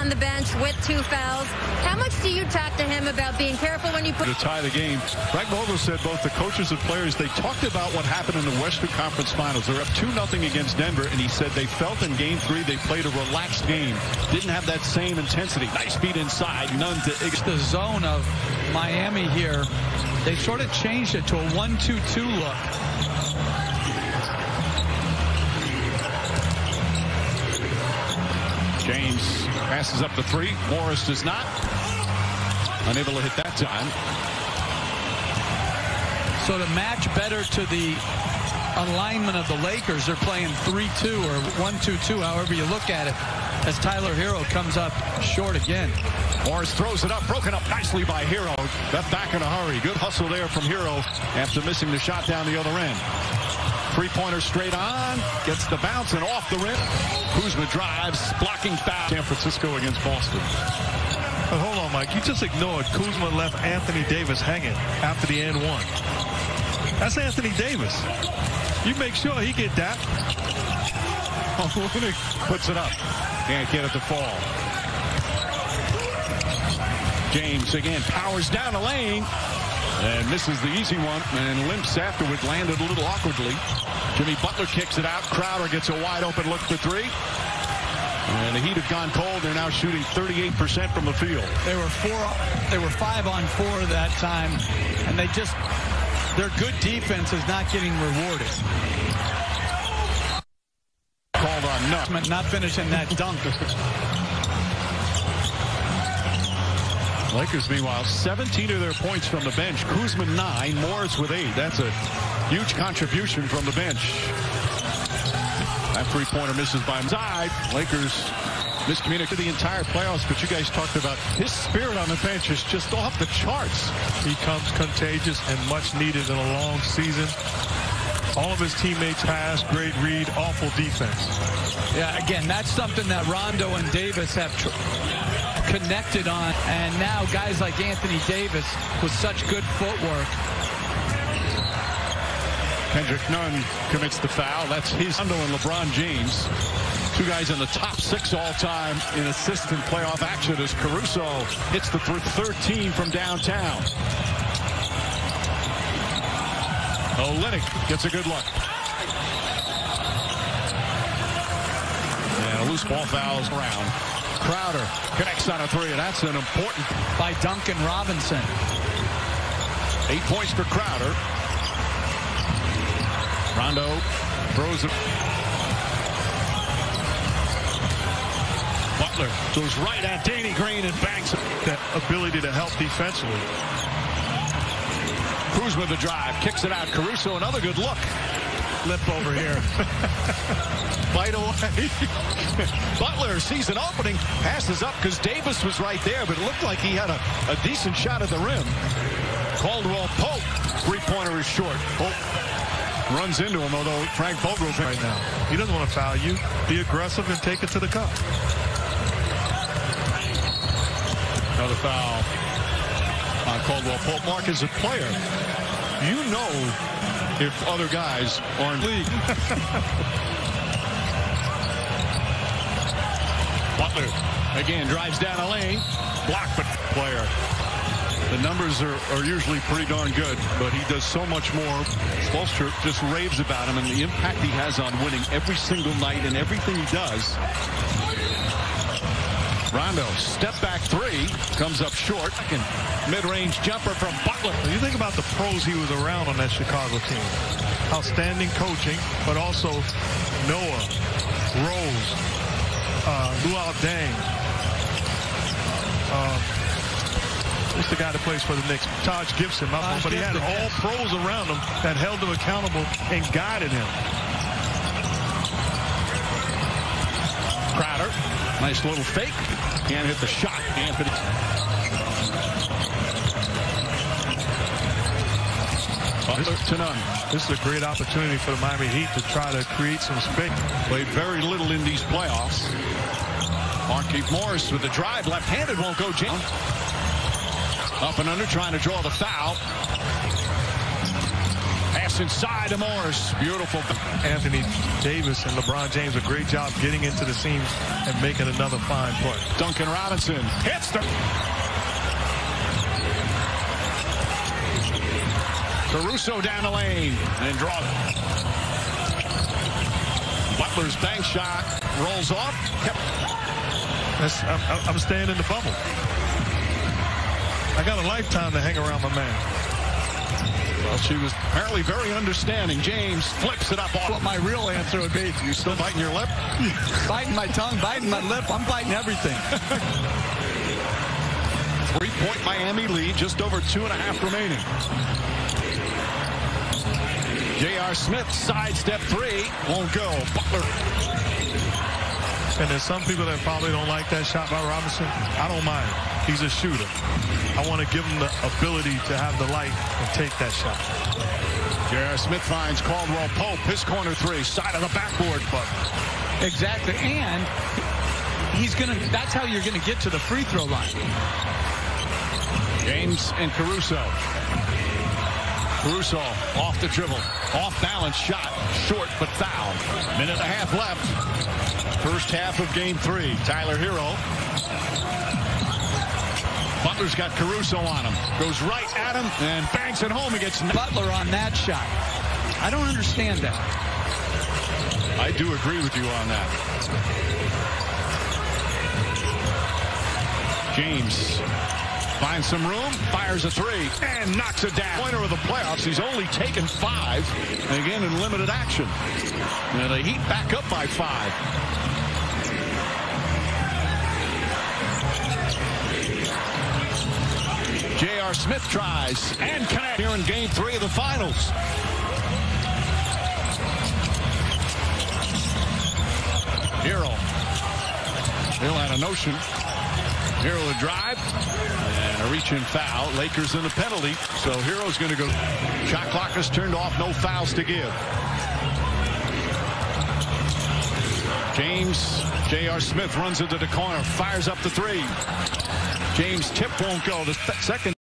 from the bench with 2 fouls. How much do you talk to him about being careful when you put... To tie the game, Frank Vogel said both the coaches and players, they talked about what happened in the Western Conference Finals. They're up 2-0 against Denver, and he said they felt in Game 3 they played a relaxed game. Didn't have that same intensity. Nice feed inside, none to... The zone of Miami here, they sort of changed it to a 1-2-2 look. James passes up the 3. Morris does not. Unable to hit that time. So to match better to the alignment of the Lakers, they're playing 3-2 or 1-2-2, however you look at it, as Tyler Hero comes up short again. Morris throws it up, broken up nicely by Hero. Left back in a hurry. Good hustle there from Hero after missing the shot down the other end. 3-pointer straight on, gets the bounce and off the rim. Kuzma drives, blocking foul. San Francisco against Boston. But hold on, Mike. You just ignored Kuzma left Anthony Davis hanging after the and one. That's Anthony Davis. You make sure he get that. Puts it up. Can't get it to fall. James again powers down the lane and misses the easy one and limps afterward, landed a little awkwardly. Jimmy Butler kicks it out. Crowder gets a wide open look for 3. And the Heat have gone cold. They're now shooting 38% from the field. They were 5 on 4 that time, and their good defense is not getting rewarded. Called on Nutt. Not finishing that dunk. Lakers, meanwhile, 17 of their points from the bench. Kuzma 9, Morris with 8. That's a huge contribution from the bench. That 3-pointer misses by side. Lakers miscommunicated the entire playoffs, but you guys talked about his spirit on the bench is just off the charts. He comes contagious and much needed in a long season. All of his teammates pass, great read, awful defense. Yeah, again, that's something that Rondo and Davis have connected on, and now guys like Anthony Davis with such good footwork. Kendrick Nunn commits the foul. That's his Rondo and LeBron James. 2 guys in the top 6 all-time in assist and playoff action as Caruso hits the 13 from downtown. Olynyk gets a good look. And a loose ball fouls around. Crowder connects on a 3, and that's an important by Duncan Robinson. 8 points for Crowder. Rondo throws it. Butler goes right at Danny Green and banks it. That ability to help defensively. Kuzma the drive, kicks it out. Caruso, another good look. Lip over here. Bite away. Butler sees an opening, passes up because Davis was right there, but it looked like he had a decent shot at the rim. Caldwell Pope, 3-pointer is short. Pope runs into him, although Frank Vogel's right now. He doesn't want to foul you. Be aggressive and take it to the cup. Another foul on Caldwell Pope. Mark, as a player, you know if other guys are in league. Butler again drives down the lane. Blocked, but player. The numbers are usually pretty darn good, but he does so much more. Spoelstra just raves about him and the impact he has on winning every single night and everything he does. Rondo, step back 3, comes up short. Mid-range jumper from Butler. When you think about the pros he was around on that Chicago team. Outstanding coaching, but also Noah, Rose, Luol Deng. Who's the guy that plays for the Knicks? Taj Gibson. But he had all pros around him that held him accountable and guided him. Crowder, nice little fake. Can't hit the shot. Anthony. Butler to Nunn. This is a great opportunity for the Miami Heat to try to create some space. Played very little in these playoffs. Markieff Morris with the drive. Left-handed won't go down. Up and under, trying to draw the foul. Pass Davis inside to Morris. Beautiful. Anthony Davis and LeBron James, a great job getting into the seam and making another fine play. Duncan Robinson hits the... Caruso down the lane and draws. Butler's bank shot rolls off. I'm staying in the bubble. I got a lifetime to hang around my man. Well, she was apparently very understanding. James flips it up off. What my real answer would be. You still biting your lip? Biting my tongue, biting my lip. I'm biting everything. 3-point Miami lead, just over 2.5 remaining. J.R. Smith sidestep three, won't go. Butler. And there's some people that probably don't like that shot by Robinson. I don't mind. He's a shooter. I want to give him the ability to have the light and take that shot. J.R. Smith finds Caldwell Pope. His corner three, side of the backboard. Exactly. And he's going to, that's how you're going to get to the free throw line. James and Caruso. Caruso off the dribble. Off balance shot. Short but foul. Minute and a half left. First half of game 3. Tyler Hero. Butler's got Caruso on him. Goes right at him and banks it home. He gets Butler on that shot. I don't understand that. I do agree with you on that. James finds some room, fires a three, and knocks it down. Pointer of the playoffs. He's only taken 5, and again in limited action. And the Heat back up by 5. J.R. Smith tries and connects here in game 3 of the finals. Hero. Still had a notion. Hero to drive. And a reach-in foul. Lakers in the penalty. So Hero's going to go. Shot clock is turned off. No fouls to give. James. J.R. Smith runs into the corner. Fires up the three. James tip won't go. The second.